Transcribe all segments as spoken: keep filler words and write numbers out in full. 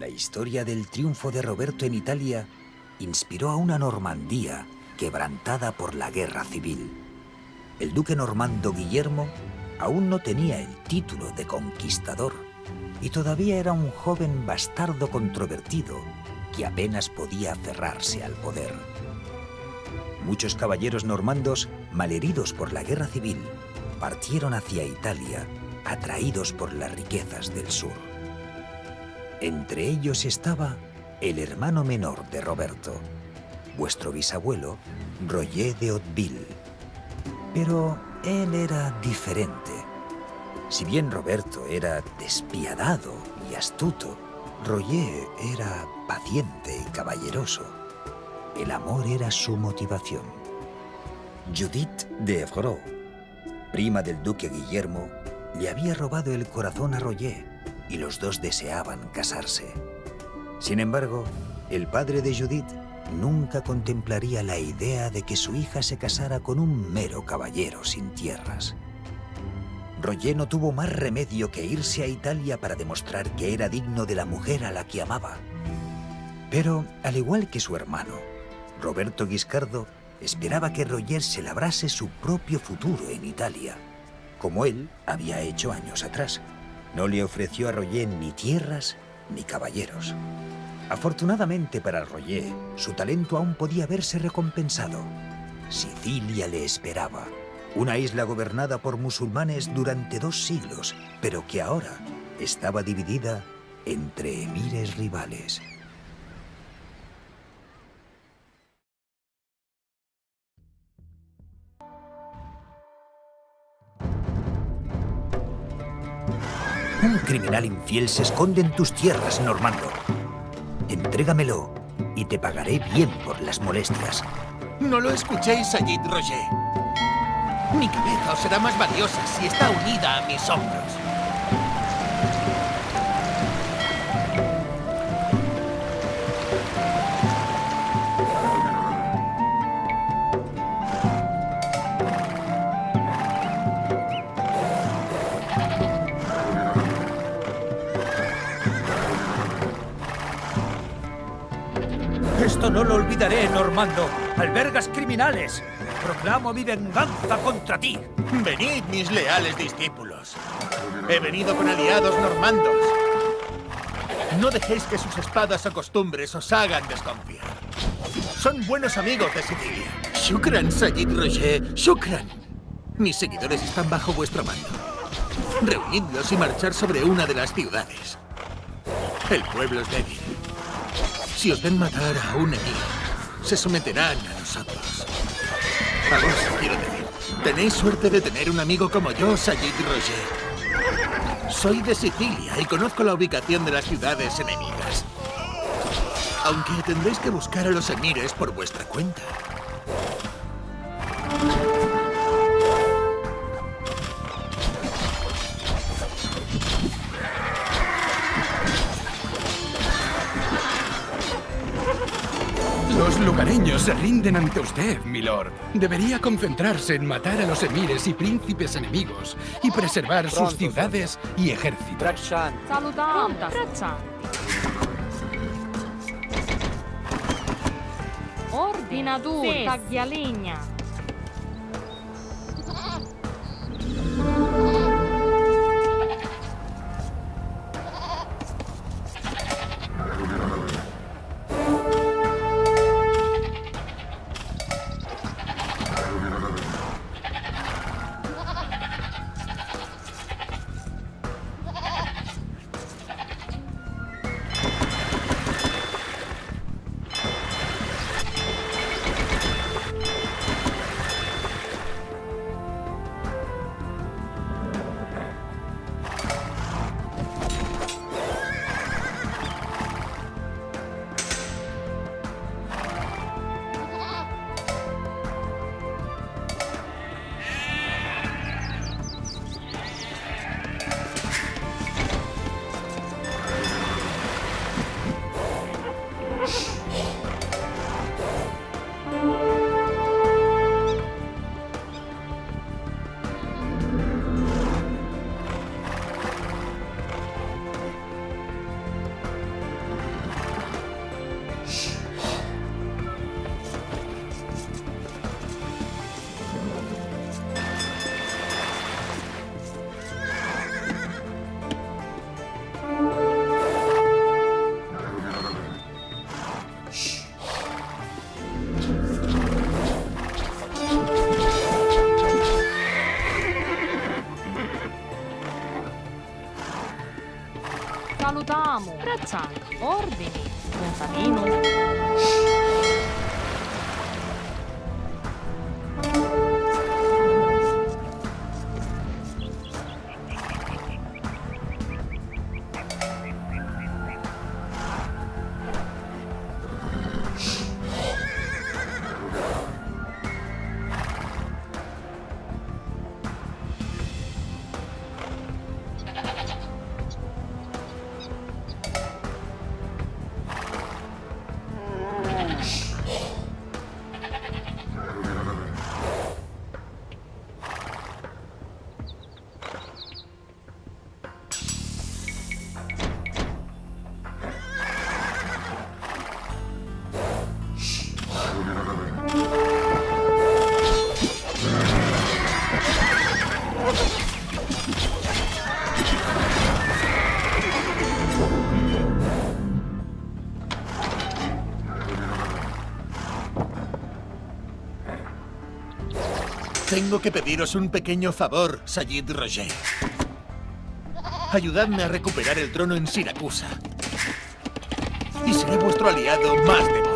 historia del triunfo de Roberto en Italia inspiró a una Normandía quebrantada por la guerra civil. El duque normando Guillermo aún no tenía el título de conquistador y todavía era un joven bastardo controvertido que apenas podía aferrarse al poder. Muchos caballeros normandos, malheridos por la guerra civil, partieron hacia Italia, atraídos por las riquezas del sur. Entre ellos estaba el hermano menor de Roberto, vuestro bisabuelo, Roger de Hauteville. Pero él era diferente. Si bien Roberto era despiadado y astuto, Roger era paciente y caballeroso. El amor era su motivación. Judith de Evreux, prima del duque Guillermo, le había robado el corazón a Roger y los dos deseaban casarse. Sin embargo, el padre de Judith nunca contemplaría la idea de que su hija se casara con un mero caballero sin tierras. Roger no tuvo más remedio que irse a Italia para demostrar que era digno de la mujer a la que amaba. Pero, al igual que su hermano, Roberto Guiscardo esperaba que Roger se labrase su propio futuro en Italia, como él había hecho años atrás. No le ofreció a Roger ni tierras ni caballeros. Afortunadamente para Roger, su talento aún podía verse recompensado. Sicilia le esperaba, una isla gobernada por musulmanes durante dos siglos, pero que ahora estaba dividida entre emires rivales. Un criminal infiel se esconde en tus tierras, Normando. Entrégamelo y te pagaré bien por las molestias. No lo escuchéis, Sayid Roger. Mi cabeza os será más valiosa si está unida a mis hombros. Esto no lo olvidaré, Normando. Albergas criminales. Proclamo mi venganza contra ti. Venid, mis leales discípulos. He venido con aliados normandos. No dejéis que sus espadas o costumbres os hagan desconfiar. Son buenos amigos de Sicilia. Shukran, Sayid Roger. Shukran. Mis seguidores están bajo vuestro mando. Reunidlos y marchar sobre una de las ciudades. El pueblo es débil. Si os ven matar a un enemigo, se someterán a nosotros. A vos, quiero decir, tenéis suerte de tener un amigo como yo, Sayid Roger. Soy de Sicilia y conozco la ubicación de las ciudades enemigas. Aunque tendréis que buscar a los emires por vuestra cuenta. Los lugareños se rinden ante usted, milord. Debería concentrarse en matar a los emires y príncipes enemigos y preservar sus ciudades y ejércitos. Salutante. Ordinatura, taglialegna. Salutamu. Bracciano. Ordini. Contadino. Tengo que pediros un pequeño favor, Sayid Roger. Ayudadme a recuperar el trono en Siracusa. Y seré vuestro aliado más devoto.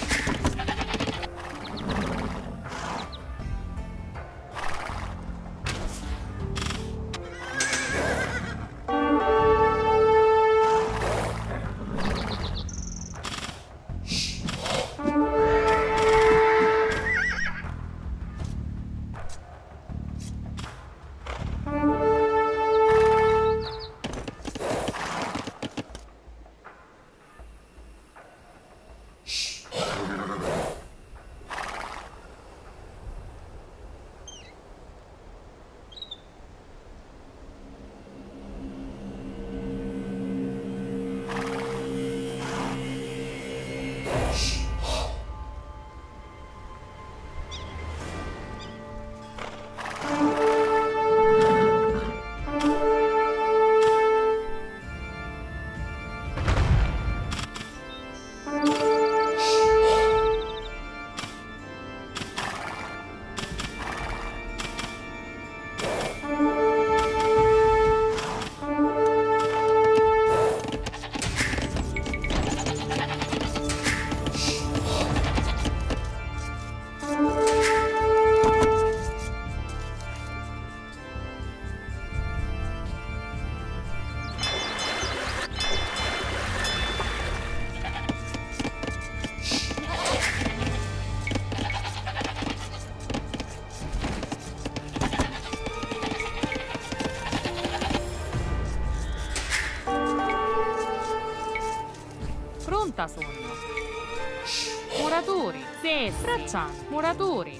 Sono. Muratori. Sì, Bracciano. Muratori.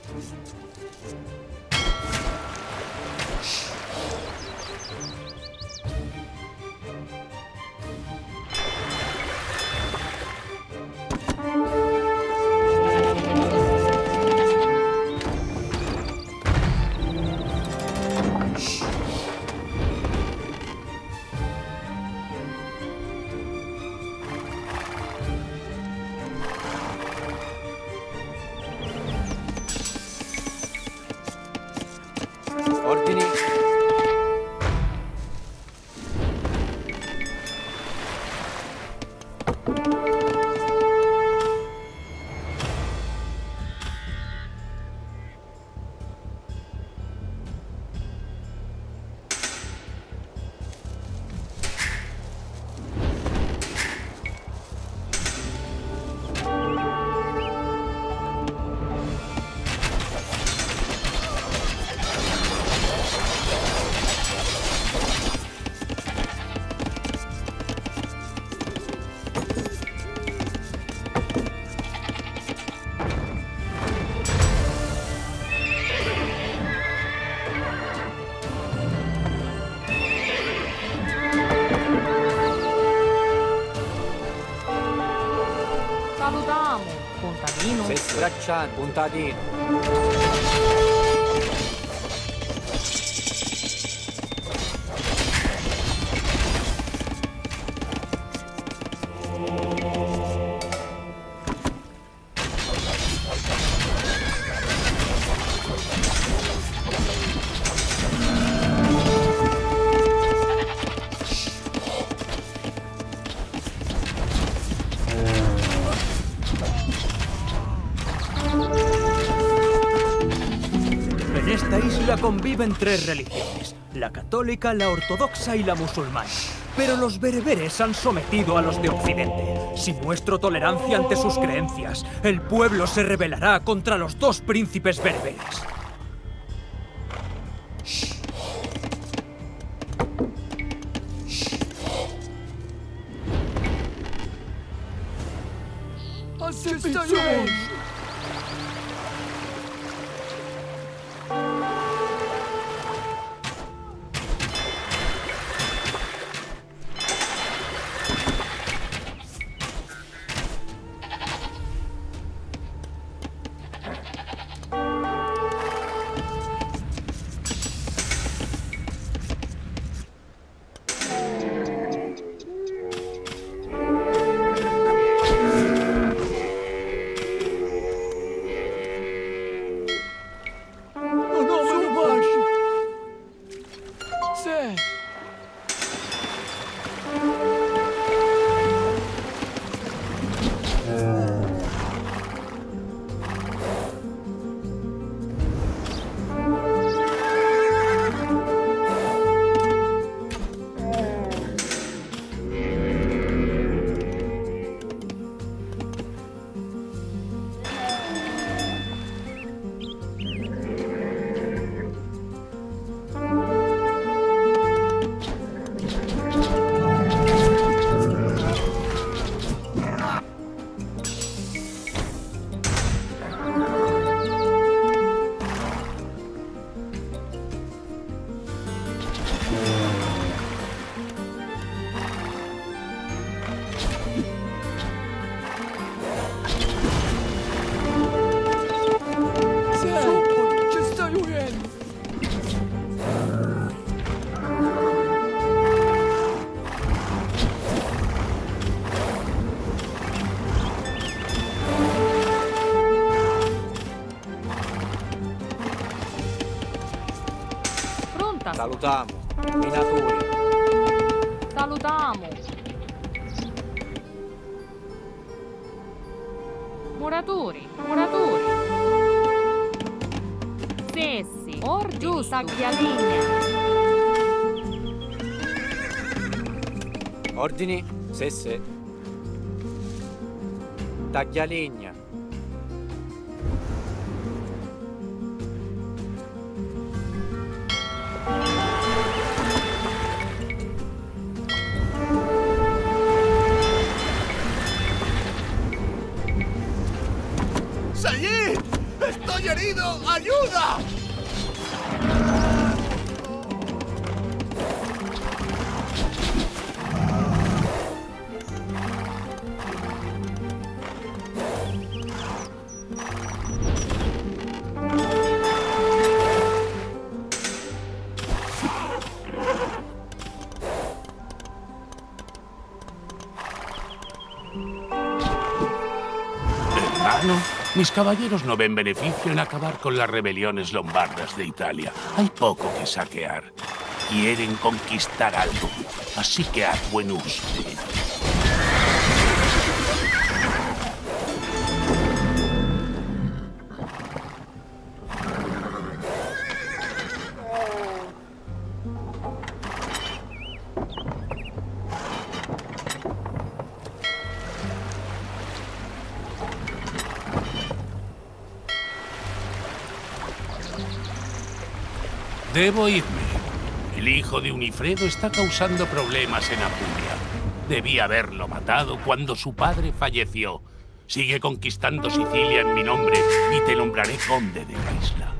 Salutiamo, contadino. Se stracciano, contadino. conviven tres religiones, la católica, la ortodoxa y la musulmana. Pero los bereberes han sometido a los de Occidente. Si muestro tolerancia ante sus creencias, el pueblo se rebelará contra los dos príncipes bereberes. Salutamo. Minatori. Salutamo. Muratori, muratori. Sessi, ordini, giù, taglialegna. Ordini, sesse. Taglialegna. ¡Sayid! ¡Estoy herido! ¡Ayuda! Hermano, mis caballeros no ven beneficio en acabar con las rebeliones lombardas de Italia. Hay poco que saquear. Quieren conquistar algo, así que haz buen uso de ello. Debo irme. El hijo de Unifredo está causando problemas en Apulia. Debí haberlo matado cuando su padre falleció. Sigue conquistando Sicilia en mi nombre y te nombraré conde de la isla.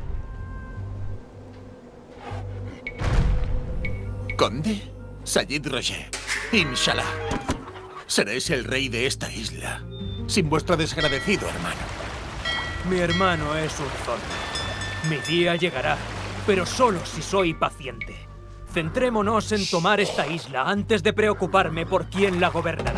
¿Conde? Sayid Roger. Inshallah. Seréis el rey de esta isla. Sin vuestro desagradecido hermano. Mi hermano es un zorro. Mi día llegará, pero solo si soy paciente. Centrémonos en tomar esta isla antes de preocuparme por quién la gobernará.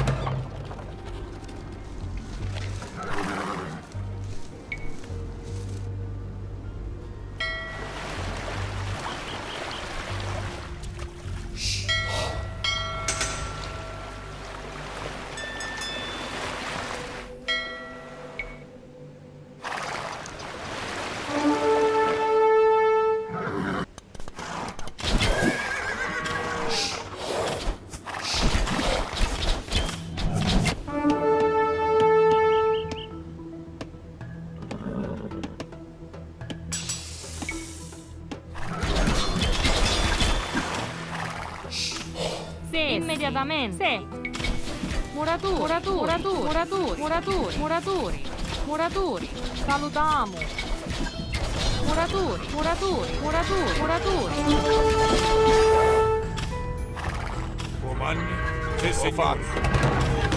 Sì, immediatamente. Sì. Muratori, muratori, muratori, muratori, muratori, muratori. Salutiamo. Muratori, muratori, muratori, muratori. Comandi? Sì, signore.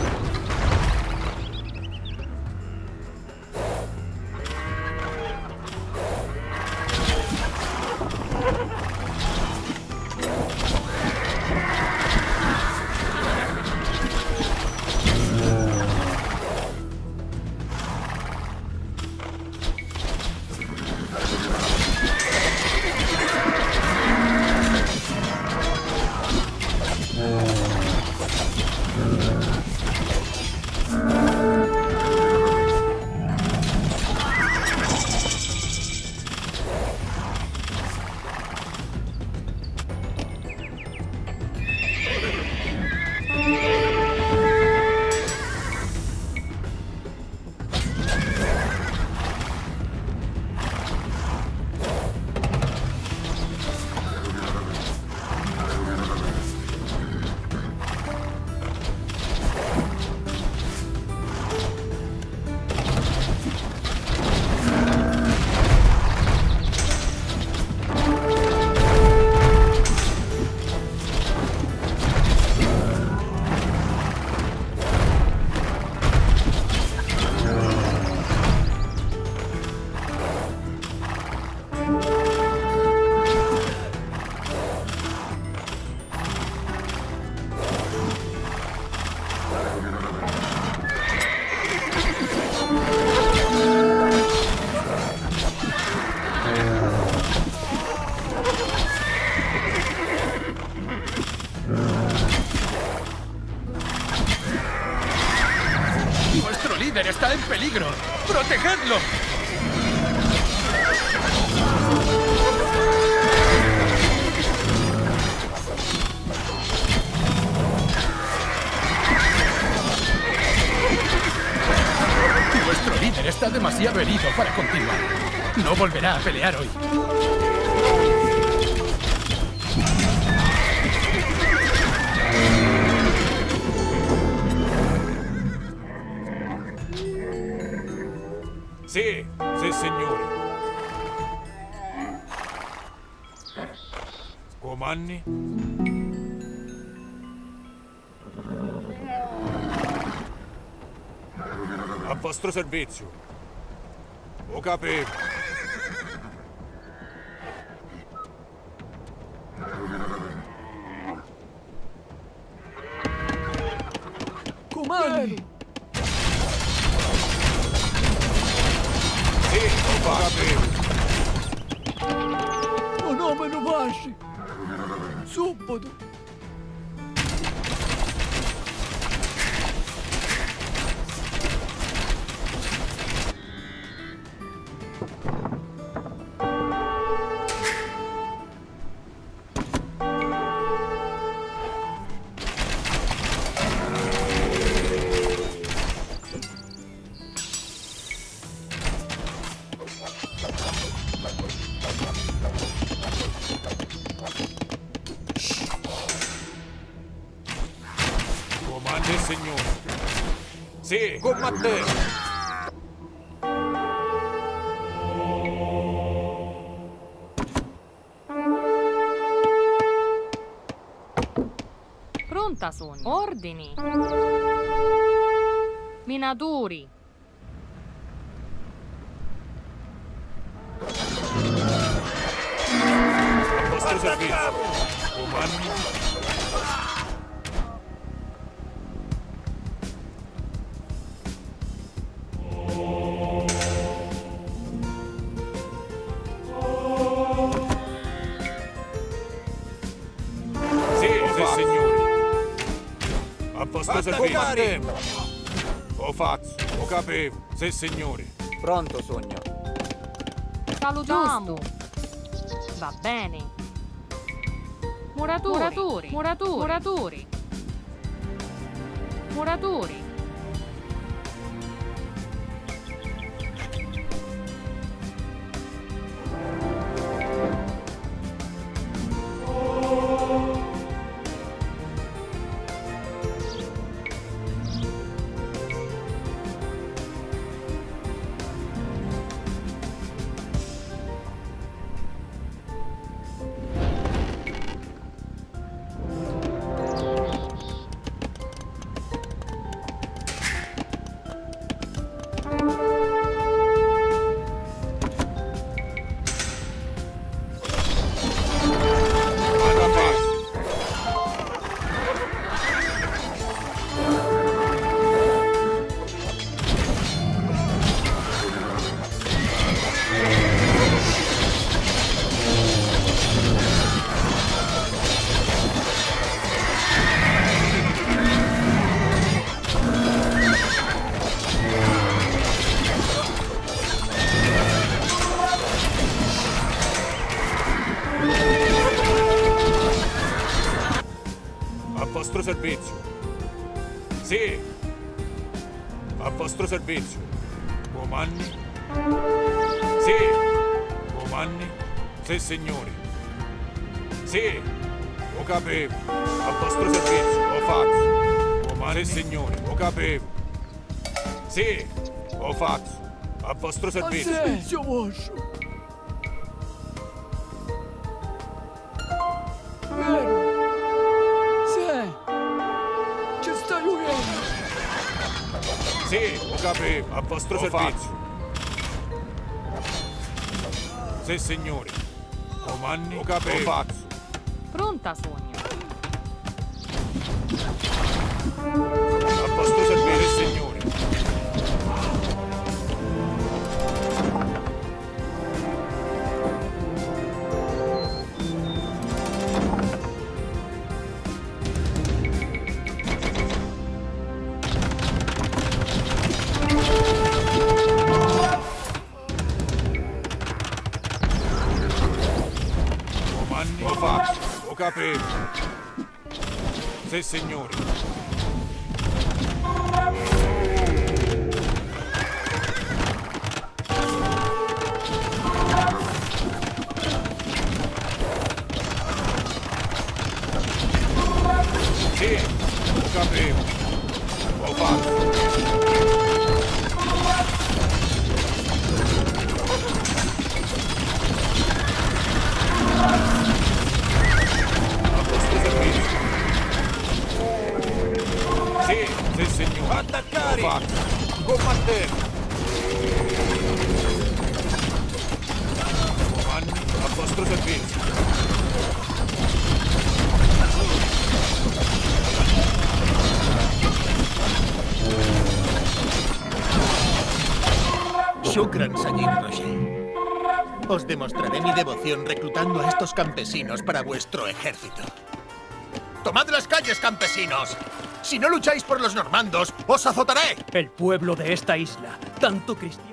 ¡Está en peligro! ¡Protegedlo! Vuestro líder está demasiado herido para continuar. No volverá a pelear hoy. Sì, sì, signore. Comandi? A vostro servizio. Lo capivo. Comandi! Sì, lo capivo. O nome non vasci! Subito! Comandi, signore. Sì, combattete. Pronta sono. Ordini. Minatori. A vostro servizio. Comandi. A vostro servizio. Lo faccio, lo capivo. Sì, signore. Pronto, sogno. Salutiamo. Va bene. Muratori. Muratori. Muratori. Muratori. Muratori. vostro servizio. Sì. A vostro servizio. Comandi. Sì. Comandi. Sì, signori. Sì. Ho capivo. A vostro servizio. Ho fatto. Comandi. Sì, signori. Ho capivo. Sì. Ho fatto. A vostro servizio. Servizio vostro. Vero. Sì. Ci sta giocando. Sì, ho capivo. A vostro ho servizio. Fatto. Sì, signori. Comandi. Ho capivo. Ho fatto. Pronta, Sonia. A vostro servizio, signori. Ho fatto, ho capito. Sì, signori. Sì, ho capito. Ho fatto. Sì, signore. Attaccare! Combattere! Comandi a vostro servizio. Shukran, señor Roger. Os demostraré mi devoción reclutando a estos campesinos para vuestro ejército. ¡Tomad las calles, campesinos! Si no lucháis por los normandos, os azotaré. El pueblo de esta isla, tanto cristiano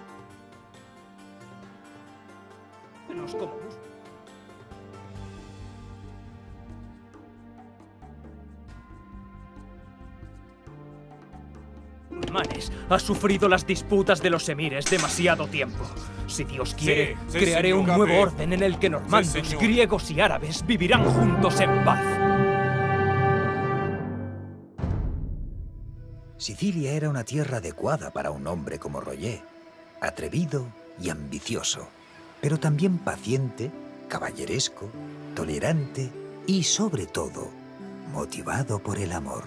como musulmanes, ha sufrido las disputas de los emires demasiado tiempo. Si Dios quiere, sí, sí, crearé señor, un nuevo Gabriel. orden en el que normandos, Sí, griegos y árabes vivirán juntos en paz. Sicilia era una tierra adecuada para un hombre como Roger, atrevido y ambicioso, pero también paciente, caballeresco, tolerante y, sobre todo, motivado por el amor.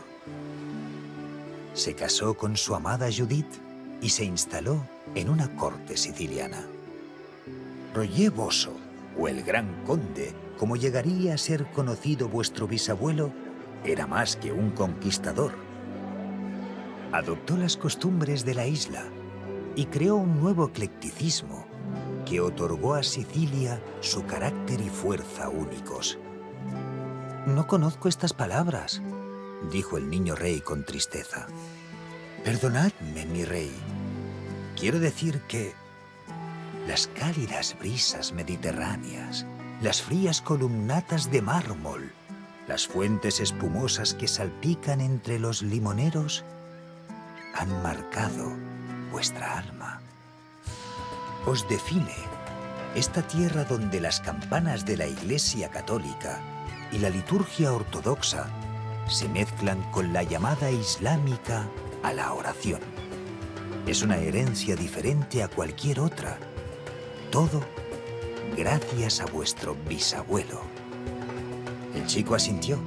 Se casó con su amada Judith y se instaló en una corte siciliana. Roger Boso, o el Gran Conde, como llegaría a ser conocido vuestro bisabuelo, era más que un conquistador. Adoptó las costumbres de la isla y creó un nuevo eclecticismo que otorgó a Sicilia su carácter y fuerza únicos. «No conozco estas palabras», dijo el niño rey con tristeza. «Perdonadme, mi rey. Quiero decir que las cálidas brisas mediterráneas, las frías columnatas de mármol, las fuentes espumosas que salpican entre los limoneros han marcado vuestra alma. Os define esta tierra donde las campanas de la Iglesia Católica y la liturgia ortodoxa se mezclan con la llamada islámica a la oración. Es una herencia diferente a cualquier otra. Todo gracias a vuestro bisabuelo». El chico asintió.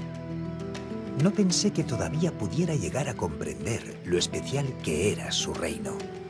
No pensé que todavía pudiera llegar a comprender lo especial que era su reino.